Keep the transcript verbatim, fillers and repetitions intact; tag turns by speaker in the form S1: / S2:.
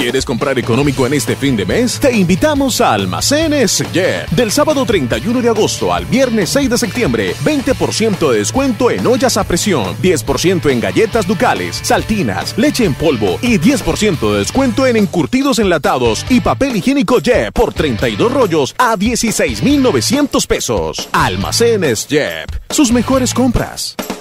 S1: ¿Quieres comprar económico en este fin de mes? Te invitamos a Almacenes Jet. Del sábado treinta y uno de agosto al viernes seis de septiembre, veinte por ciento de descuento en ollas a presión, diez por ciento en galletas ducales, saltinas, leche en polvo y diez por ciento de descuento en encurtidos enlatados y papel higiénico Jet por treinta y dos rollos a dieciséis mil novecientos pesos. Almacenes Jet. Sus mejores compras.